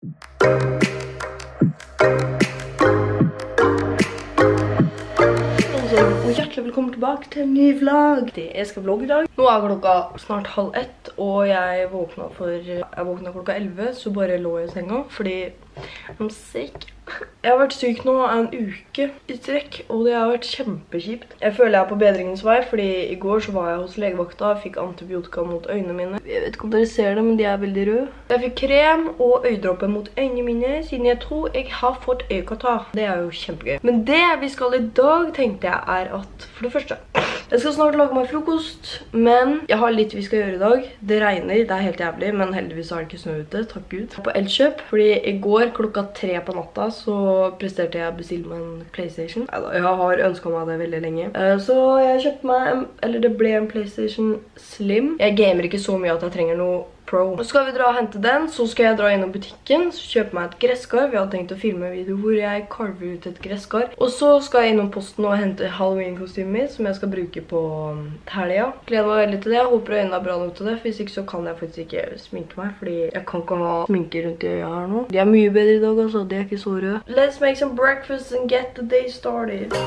Og hjertelig velkommen tilbake til en ny vlogg. Jeg skal vlogge i dag. Nå er klokka snart 12:30, og jeg våkna klokka 11, så bare lå jeg i senga, fordi I'm sick. Jeg har vært syk nå en uke i strekk, og det har vært kjempekjipt. Jeg føler jeg er på bedringens vei, fordi i går så var jeg hos legevakta og fikk antibiotika mot øynene mine. Jeg vet ikke om dere ser det, men de er veldig røde. Jeg fikk krem og øydråper mot øynene mine, siden jeg tror jeg har fått øyekatarr. Det er jo kjempegøy. Men det vi skal i dag, tenkte jeg, er at for det første, jeg skal snart lage meg frokost, men jeg har litt vi skal gjøre i dag. Det regner, det er helt jævlig, men heldigvis er det ikke snø ute, takk Gud. På Elkjøp, fordi i går klokka 3 på natta så presterte jeg å bestille meg en PlayStation. Jeg har ønsket meg det veldig lenge. Så jeg kjøpte meg, eller det ble en PlayStation Slim. Jeg gamer ikke så mye at jeg trenger noe Pro. Nå skal vi dra og hente den, så skal jeg dra innom butikken, så kjøpe meg et gresskar. Vi har tenkt å filme en video hvor jeg carver ut et gresskar. Og så skal jeg innom posten og hente Halloween-kostymet mitt, som jeg skal bruke på helga. Gleder meg veldig til det. Jeg håper øynene er bra nok til det, for hvis ikke så kan jeg faktisk ikke sminke meg, fordi jeg kan ikke ha sminke rundt i øya her nå. De er mye bedre i dag, altså. De er ikke så røde. Let's make some breakfast and get the day started.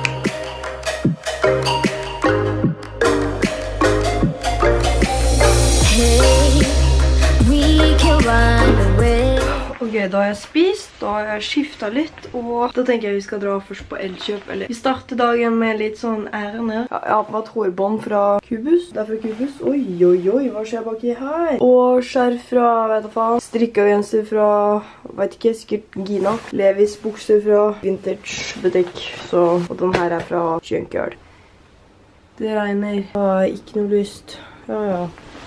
Ok, da har jeg spist, da har jeg skiftet litt, og da tenker jeg vi skal dra først på Elkjøp, eller vi starter dagen med litt sånn ærende. Jeg har på meg et hårbånd fra Kubus, det er fra Kubus. Oi, oi, oi, hva skjer baki her? Og skjerf fra, vet du faen, strikkegenser fra, vet ikke, sikkert Gina. Levis bukser fra Vintage butikk, og den her er fra Junkyard. Det regner, jeg har ikke noe lyst. Ja.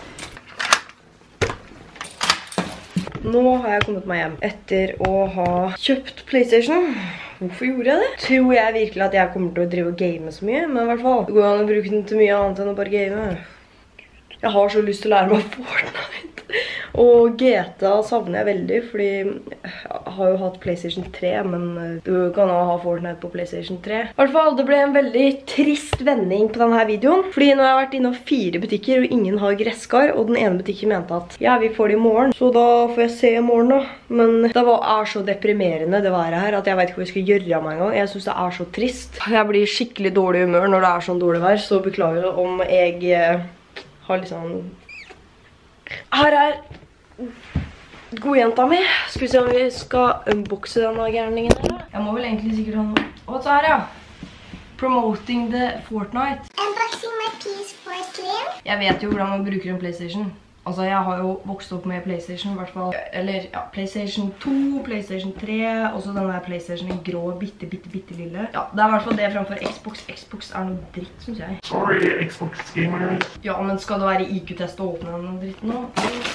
Nå har jeg kommet meg hjem etter å ha kjøpt PlayStation. Hvorfor gjorde jeg det? Tror jeg virkelig at jeg kommer til å drive og game så mye, men i hvert fall, det går an å bruke den til mye annet enn å bare game. Jeg har så lyst til å lære meg Fortnite. Og GTA savner jeg veldig, fordi jeg har jo hatt PlayStation 3, men du kan ha Fortnite på PlayStation 3. I hvert fall, det ble en veldig trist vending på denne videoen, fordi nå har jeg vært innom 4 butikker, og ingen har gresskar, og den ene butikken mente at, ja, vi får det i morgen, så da får jeg se i morgen da. Men det er så deprimerende det været her, at jeg vet ikke hva jeg skal gjøre meg en gang. Jeg synes det er så trist. Jeg blir skikkelig dårlig humør når det er sånn dårlig vær, så beklager om jeg har liksom... Her er godjenta mi. Skal vi se om vi skal unboxe denne gærningen her. Jeg må vel egentlig sikkert ha noe. Og så her, ja. Promoting the Fortnite. Unboxing my PS4 Slim. Jeg vet jo hvordan man bruker en PlayStation. Altså, jeg har jo vokst opp med PlayStation, i hvert fall. Eller, ja, PlayStation 2, PlayStation 3, og så denne PlayStation i grå, bitte lille. Ja, det er i hvert fall det fremfor Xbox. Xbox er noe dritt, synes jeg. Sorry, Xbox gamer. Ja, men skal det være IQ-test å åpne den dritten nå?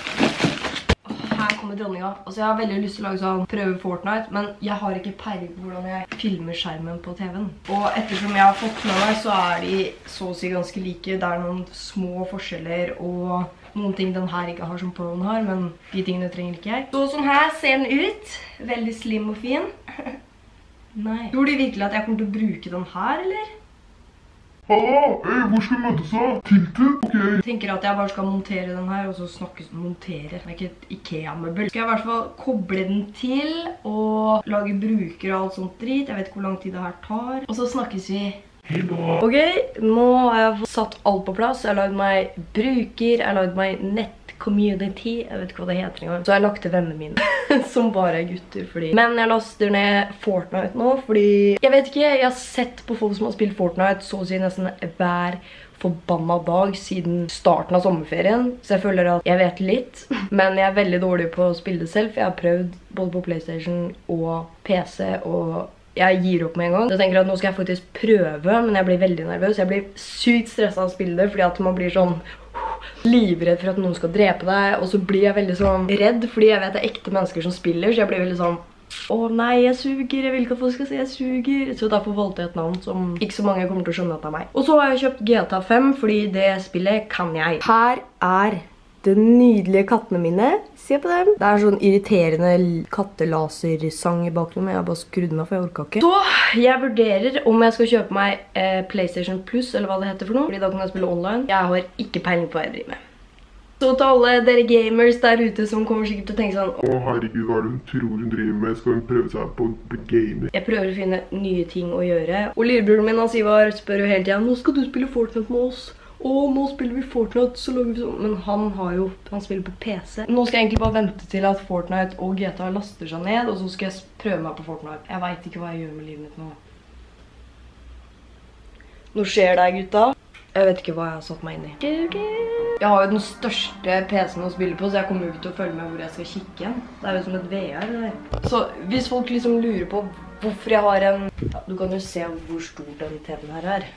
Her kommer dronninga. Altså, jeg har veldig lyst til å lage sånn prøve Fortnite, men jeg har ikke peiling på hvordan jeg filmer skjermen på TV-en. Og ettersom jeg har fått med meg, så er de så å si ganske like. Det er noen små forskjeller, og noen ting den her ikke har som Proen har, men de tingene trenger ikke jeg. Så sånn her ser den ut. Veldig slim og fin. Nei. Tror de virkelig at jeg kommer til å bruke den her, eller? Halla, hvor skal vi møtes da? Tilted? Ok. Jeg tenker at jeg bare skal montere den her, og så snakkes montere. Det er ikke et IKEA-møbel. Skal jeg i hvert fall koble den til, og lage bruker og alt sånt drit. Jeg vet ikke hvor lang tid det her tar. Og så snakkes vi. Hei da. Ok, nå har jeg satt alt på plass. Jeg har lagd meg bruker, jeg har lagd meg nett-community. Jeg vet ikke hva det heter engang. Så jeg har lagt til vennene mine, som bare er gutter, fordi... Men jeg laster ned Fortnite nå, fordi... Jeg vet ikke, jeg har sett på folk som har spilt Fortnite så å si nesten hver forbanna dag siden starten av sommerferien. Så jeg føler at jeg vet litt, men jeg er veldig dårlig på å spille det selv, for jeg har prøvd både på PlayStation og PC, og jeg gir opp med en gang. Jeg tenker at nå skal jeg faktisk prøve, men jeg blir veldig nervøs. Jeg blir sykt stresset av å spille det, fordi at man blir sånn livredd for at noen skal drepe deg, og så blir jeg veldig sånn redd, fordi jeg vet det er ekte mennesker som spiller, så jeg blir veldig sånn, å nei, jeg suger, jeg vil ikke at folk skal si jeg suger. Så derfor valgte jeg et navn som ikke så mange kommer til å skjønne at det er meg. Og så har jeg kjøpt GTA 5, fordi det spillet kan jeg. Her er de nydelige kattene mine. Se på dem. Det er sånn irriterende kattelasersang i bakgrunnen, men jeg har bare skrudd meg, for jeg orker ikke. Så jeg vurderer om jeg skal kjøpe meg PlayStation Plus, eller hva det heter for noe, fordi da kan jeg spille online. Jeg har ikke peiling på hva jeg driver med. Så til alle dere gamers der ute som kommer sikkert til å tenke sånn Å herregud, hva er det hun tror hun driver med? Skal hun prøve seg på gamer? Jeg prøver å finne nye ting å gjøre. Og lillebroren min, Sivar, spør jo hele tiden, nå skal du spille Fortnite med oss. Og nå spiller vi Fortnite, så lager vi sånn. Men han spiller på PC. Nå skal jeg egentlig bare vente til at Fortnite og GTA laster seg ned, og så skal jeg prøve meg på Fortnite. Jeg vet ikke hva jeg gjør med livet mitt nå. Nå skjer det, gutta. Jeg vet ikke hva jeg har satt meg inn i. Jeg har jo den største PC-en å spille på, så jeg kommer jo ikke til å følge med hvor jeg skal kikke igjen. Det er jo som et VR, det der. Så hvis folk liksom lurer på hvorfor jeg har en... Ja, du kan jo se hvor stor den TV-en her er.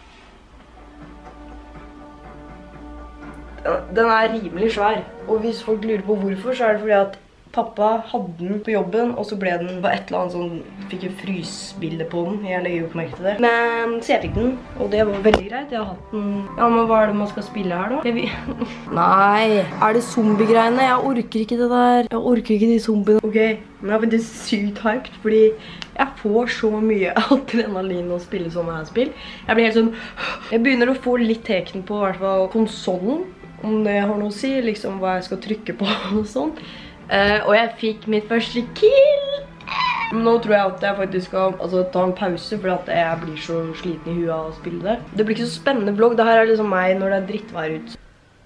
Den er rimelig svær. Og hvis folk lurer på hvorfor, så er det fordi at pappa hadde den på jobben, og så ble den på et eller annet sånn, fikk jo frysbilde på den. Jeg legger jo ikke merke til det. Men så jeg fikk den, og det var veldig greit. Jeg har hatt den. Ja, men hva er det man skal spille her da? Nei, er det zombie-greiene? Jeg orker ikke det der. Jeg orker ikke de zombiene. Ok, men jeg er faktisk sykt hyped, fordi jeg får så mye adrenalin å spille sånne her spill. Jeg blir helt sånn, jeg begynner å få litt teken på i hvert fall konsolen, om det har noe å si, liksom hva jeg skal trykke på og sånn. Og jeg fikk mitt første kill. Men nå tror jeg at jeg faktisk skal ta en pause, fordi at jeg blir så sliten i huet av å spille det. Det blir ikke så spennende vlogg. Det her er liksom meg når det er drittvær ut.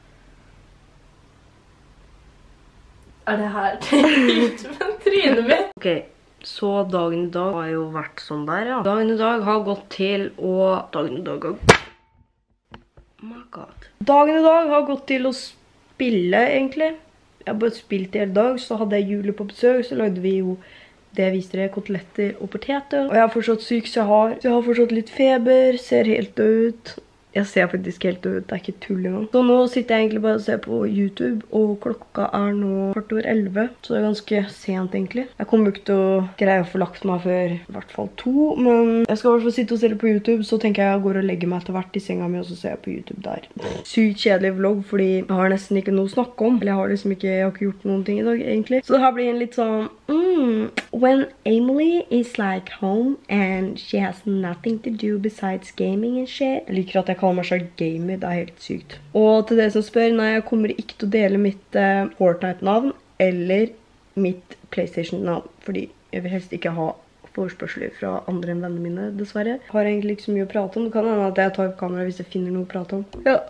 Er det her ut med trynet mitt? Ok, så dagen i dag har jo vært sånn der, ja. Dagen i dag har gått til å... Dagen i dag har... Oh my god. Dagen i dag har gått til å spille, egentlig. Jeg har bare spilt i hele dag, så hadde jeg Julie på besøk, så lagde vi jo det jeg viste dere, koteletter og poteter. Og jeg har fortsatt syk, så jeg har fortsatt litt feber, ser helt død ut. Jeg ser faktisk helt død ut, det er ikke tull engang. Så nå sitter jeg egentlig bare og ser på YouTube, og klokka er nå 11:15, så det er ganske sent egentlig. Jeg kommer ikke til å greie å få lagt meg før i hvert fall 2, men jeg skal i hvert fall sitte og se det på YouTube, så tenker jeg går og legger meg til hvert i senga mi, og så ser jeg på YouTube der. Sykt kjedelig vlogg, fordi jeg har nesten ikke noe å snakke om, eller jeg har ikke gjort noen ting i dag egentlig. Så det her blir en litt sånn, when Emily is like home, and she has nothing to do besides gaming and shit. Jeg liker at jeg kaller meg selv gamer, det er helt sykt. Og til dere som spør, nei, jeg kommer ikke til å dele mitt Fortnite-navn eller mitt PlayStation-navn, fordi jeg vil helst ikke ha forespørsler fra andre enn vennene mine, dessverre. Jeg har egentlig ikke så mye å prate om. Det kan hende at jeg tar opp kamera hvis jeg finner noe å prate om. Ja,